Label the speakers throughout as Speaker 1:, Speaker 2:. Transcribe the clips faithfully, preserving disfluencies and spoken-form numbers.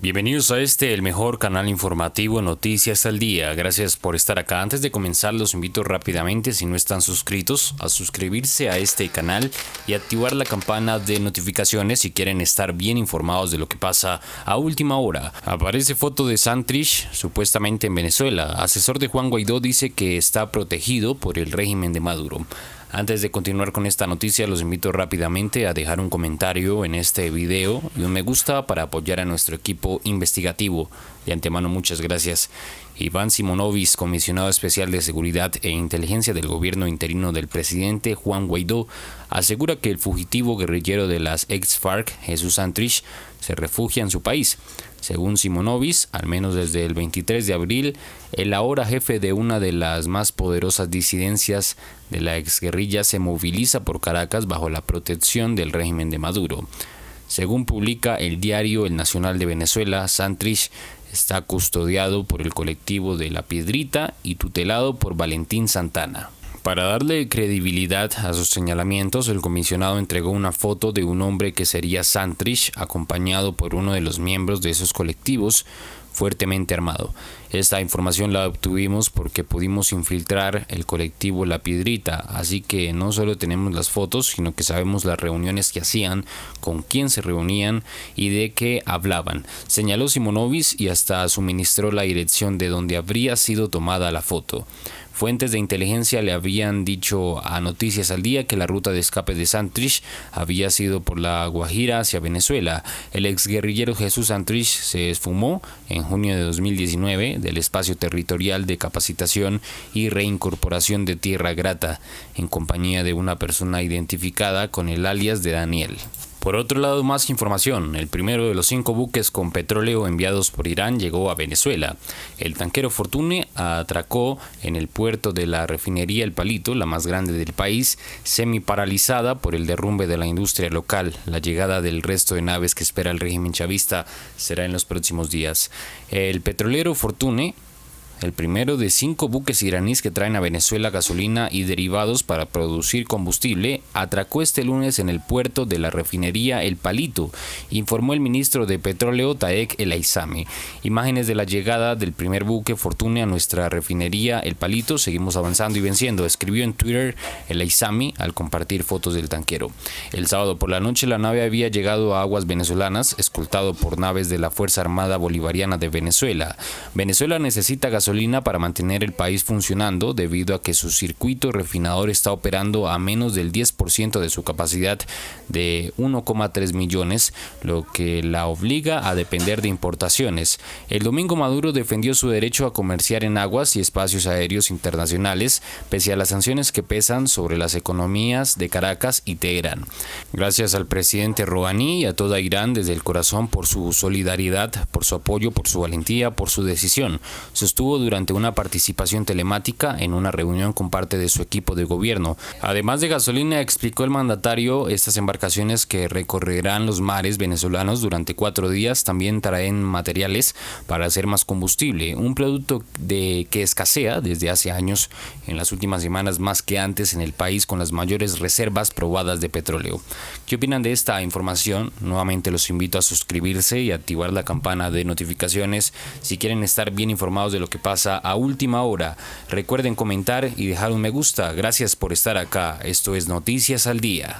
Speaker 1: Bienvenidos a este, el mejor canal informativo Noticias al Día. Gracias por estar acá. Antes de comenzar, los invito rápidamente, si no están suscritos, a suscribirse a este canal y activar la campana de notificaciones si quieren estar bien informados de lo que pasa a última hora. Aparece foto de Santrich, supuestamente en Venezuela. Asesor de Juan Guaidó dice que está protegido por el régimen de Maduro. Antes de continuar con esta noticia, los invito rápidamente a dejar un comentario en este video y un me gusta para apoyar a nuestro equipo investigativo. De antemano, muchas gracias. Iván Simonovic, comisionado especial de Seguridad e Inteligencia del gobierno interino del presidente Juan Guaidó, asegura que el fugitivo guerrillero de las ex-FARC, Jesús Santrich, se refugia en su país. Según Simonovic, al menos desde el veintitrés de abril, el ahora jefe de una de las más poderosas disidencias de la exguerrilla se moviliza por Caracas bajo la protección del régimen de Maduro. Según publica el diario El Nacional de Venezuela, Santrich está custodiado por el colectivo de La Piedrita y tutelado por Valentín Santana. Para darle credibilidad a sus señalamientos, el comisionado entregó una foto de un hombre que sería Santrich, acompañado por uno de los miembros de esos colectivos, fuertemente armado. Esta información la obtuvimos porque pudimos infiltrar el colectivo La Piedrita, así que no solo tenemos las fotos, sino que sabemos las reuniones que hacían, con quién se reunían y de qué hablaban, señaló Simonovic, y hasta suministró la dirección de donde habría sido tomada la foto. Fuentes de inteligencia le habían dicho a Noticias al Día que la ruta de escape de Santrich había sido por la Guajira hacia Venezuela. El exguerrillero Jesús Santrich se esfumó en junio de dos mil diecinueve del espacio territorial de capacitación y reincorporación de Tierra Grata, en compañía de una persona identificada con el alias de Daniel. Por otro lado, más información. El primero de los cinco buques con petróleo enviados por Irán llegó a Venezuela. El tanquero Fortune atracó en el puerto de la refinería El Palito, la más grande del país, semi paralizada por el derrumbe de la industria local. La llegada del resto de naves que espera el régimen chavista será en los próximos días. El petrolero Fortune, el primero de cinco buques iraníes que traen a Venezuela gasolina y derivados para producir combustible, atracó este lunes en el puerto de la refinería El Palito, informó el ministro de Petróleo Taek El Aissami. Imágenes de la llegada del primer buque Fortune a nuestra refinería El Palito. Seguimos avanzando y venciendo, escribió en Twitter El Aissami al compartir fotos del tanquero. El sábado por la noche la nave había llegado a aguas venezolanas, escoltado por naves de la Fuerza Armada Bolivariana de Venezuela. Venezuela necesita gasolina gasolina para mantener el país funcionando debido a que su circuito refinador está operando a menos del diez por ciento de su capacidad de uno coma tres millones, lo que la obliga a depender de importaciones. El domingo Maduro defendió su derecho a comerciar en aguas y espacios aéreos internacionales pese a las sanciones que pesan sobre las economías de Caracas y Teherán. Gracias al presidente Rouhani y a toda Irán desde el corazón por su solidaridad, por su apoyo, por su valentía, por su decisión, sostuvo durante una participación telemática en una reunión con parte de su equipo de gobierno. Además de gasolina, explicó el mandatario, estas embarcaciones que recorrerán los mares venezolanos durante cuatro días también traen materiales para hacer más combustible, un producto de que escasea desde hace años, en las últimas semanas más que antes en el país con las mayores reservas probadas de petróleo. ¿Qué opinan de esta información? Nuevamente los invito a suscribirse y activar la campana de notificaciones si quieren estar bien informados de lo que pasa a última hora. Recuerden comentar y dejar un me gusta. Gracias por estar acá. Esto es Noticias al Día.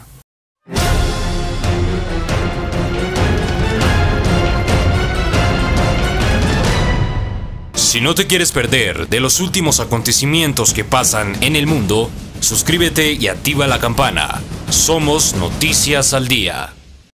Speaker 1: Si no te quieres perder de los últimos acontecimientos que pasan en el mundo, suscríbete y activa la campana. Somos Noticias al Día.